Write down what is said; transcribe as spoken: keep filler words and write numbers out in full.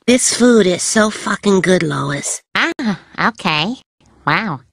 This food is so fucking good, Lois. Ah, okay. Wow.